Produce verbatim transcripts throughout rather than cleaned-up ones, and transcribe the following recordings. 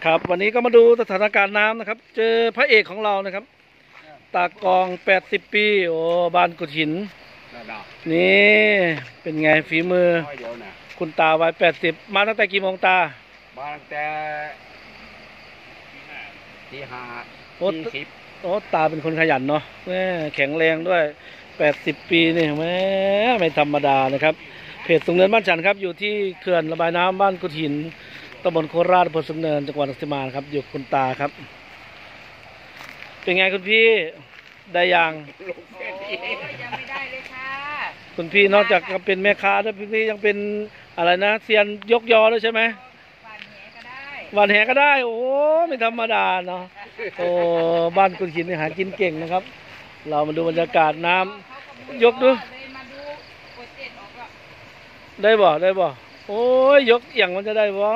ครับวันนี้ก็มาดูสถานการณ์น้ำนะครับเจอพระเอกของเรานะครับตากองแปดสิบปีโอ้บ้านกุดหินนี่เป็นไงฝีมือคุณตาวัยแปดสิบมาตั้งแต่กี่โมงตามาตั้งแต่ที่ห้าที่สิบโอ้ตาเป็นคนขยันเนาะแม่แข็งแรงด้วยแปดสิบปีนี่แม่ไม่ธรรมดานะครับเพจสูงเนินบ้านฉันครับอยู่ที่เขื่อนระบายน้ำบ้านกุดหินตำบลโคราชอำเภอสูงเนินจังหวัดนครราชสีมาครับอยู่คุณตาครับเป็นไงคุณพี่ได้ยังยังไม่ได้เลยค่ะคุณพี่นอกจากจะเป็นแม่ค้าแล้วพี่ยังเป็นอะไรนะเซียนยกยอด้วยใช่ไหมวันแหก็ได้โอ้ไม่ธรรมดาเนาะโอ้บ้านกุดหินหากินเก่งนะครับเรามาดูบรรยากาศน้ำยกดูได้บ่ได้บ่โอ้ยยกอย่างมันจะได้บ่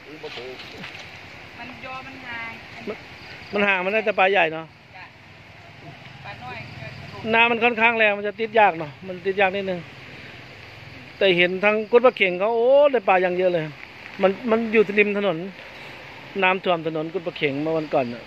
มันยอมันห่างมันห่างมันได้แต่ปลาใหญ่เนาะปลาน้อยน้ำมันค่อนข้างแรงมันจะติดยากเนาะมันติดยากนิดนึงแต่เห็นทางกุดปลาเข่งเขาโอ้ได้ปลาอย่างเยอะเลยมันมันอยู่ริมถนนน้ำท่วมถนนกุดปลาเข่งเมื่อวันก่อนเนี่ย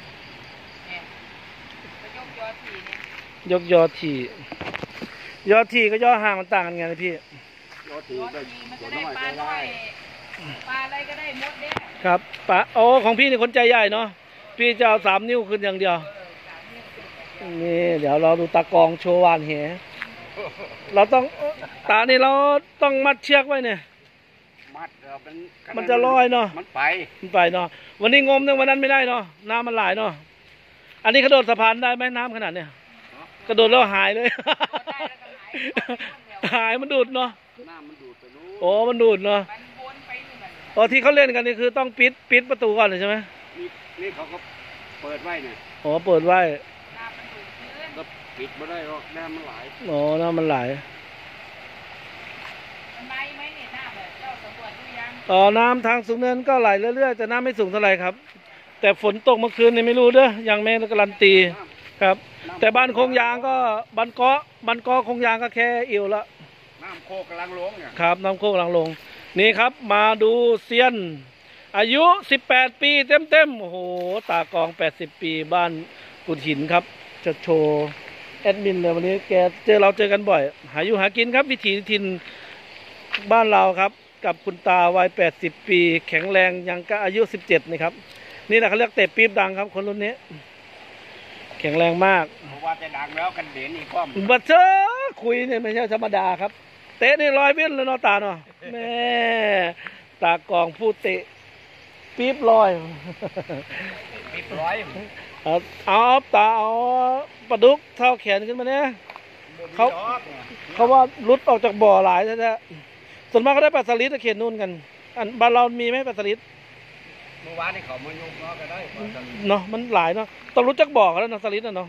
ยกยอถี่ยอถี่ก็ยอห่างมันต่างกันไงนะพี่ยอถี่มันจะได้ปลาน้อยปลาอะไรก็ได้หมดเนี่ยครับปลาโอ้ของพี่นี่คนใจใหญ่เนาะพี่จะเอาสามนิ้วขึ้นอย่างเดียวนี่เดี๋ยวเราดูตากองโชว์วานแหเราต้องตานี่เราต้องมัดเชือกไว้เนี่ยมัดมันจะลอยเนาะมันไปมันไปเนาะวันนี้งมเนี่ยวันนั้นไม่ได้เนาะน้ำมันหลายเนาะอันนี้กระโดดสะพานได้ไหมน้ำขนาดเนี้ยกระโดดแล้วหายเลยหายมันดูดเนาะน้ำมันดูดไปนู้นโอ้มันดูดเนาะอ๋อที่เขาเล่นกันนี่คือต้องปิดปิดประตูก่อนเลยใช่ไหมนี่นี่เขาก็เปิดไว้เนี่ยอ๋อเปิดไว้ก็ปิดไม่ได้หรอกน้ำมันไหลอ๋อน้ำมันไหลมันไหลไหมเนี่ยน้ำเลยเจ้าสำรวจดูยังอ๋อน้ำทางสูงเนินก็ไหลเรื่อยๆแต่น้ำไม่สูงเท่าไหร่ครับแต่ฝนตกเมื่อคืนนี่ไม่รู้เด้อยังไม่การันตีครับแต่บ้านคงยางก็บ้านเกาะบ้านเกาะคงยางก็แค่เอวละน้ำโคกกำลังลงเนี่ยครับน้ำโคกกำลังลงนี่ครับมาดูเซียนอายุสิบแปดปีเต็มๆโอ้โหตากองแปดสิบปีบ้านกุดหินครับจะโชว์แอดมินเลยวันนี้แกเจอเราเจอกันบ่อยหาอยู่หากินครับวิถีถิ่นบ้านเราครับกับคุณตาวัยแปดสิบปีแข็งแรงยังก็อายุสิบเจ็ดนี่ครับนี่แหละเขาเรียกเตะปี๊บดังครับคนรุ่นนี้แข็งแรงมากเพราะว่าจะดังแล้วกันเด่นอีกข้อมบัดเจอคุยเนี่ยไม่ใช่ธรรมดาครับเตะนี่ลอยเบี้ยเลยเนาะตาเนาะแม่ตากองผู้เตะปี๊บลอยปี๊บร้อยเอาเอาตาเอาปลาดุกเท่าแขนขึ้นมาเนี่ยเขาเขาว่าลุดออกจากบ่อหลายแท้ๆส่วนมากเขาได้ปลาสลิดเขียนนู่นกันอันบ้านเรามีไหมปลาสลิดเมื่อวานนี่เขามาโยกเนาะก็ได้เนาะมันหลายเนาะต้องรู้จักบ่อเขาแล้วเนาะสลิดเนาะ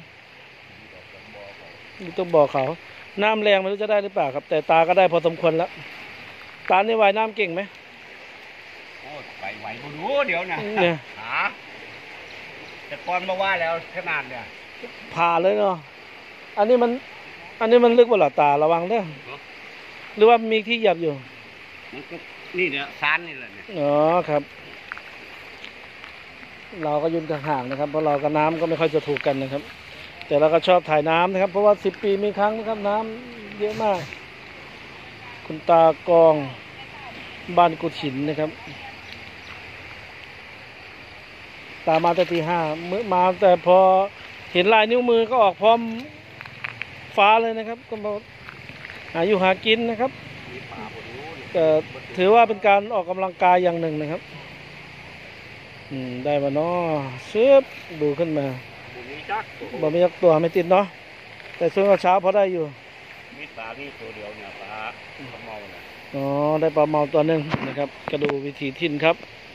รู้จักบ่อเขาน้ำแรงไม่รู้จะได้หรือเปล่าครับแต่ตาก็ได้พอสมควรแล้วตานี่ว่ายน้ำเก่งไหมโอ้ไปไหวกูรู้เดี๋ยวนะหาแต่ก่อนมาว่าแล้วขนาดเนี่ยผ่าเลยเนาะอันนี้มันอันนี้มันลึกกว่าหรอตาระวังเด้อหรือว่ามีที่เหยียบอยู่นี่เนี่ยซานนี่แหละเนี่ยอ๋อครับเราก็ยืนห่างๆนะครับเพราะเรากับน้ำก็ไม่ค่อยจะถูกกันนะครับแต่เราก็ชอบถ่ายน้ำนะครับเพราะว่าสิบปีมีครั้งนะครับน้ำเยอะมากคุณตากองบ้านกุดหินนะครับตามาแต่ตีห้ามือมาแต่พอเห็นลายนิ้วมือก็ออกพร้อมฟ้าเลยนะครับก็มาหาอยู่หากินนะครับแต่ถือว่าเป็นการออกกำลังกายอย่างหนึ่งนะครับอืมได้มาเนาะเชือบดูขึ้นมาบ่มียักตัวไม่ติดเนาะแต่ช่วงเช้าพอได้อยู่มีปลามีตัวเดียวเนี่ยปลาเมาเนี่ยอ๋อได้ปลาเมาตัวหนึ่งนะครับกระดูวิถีถิ่นครับ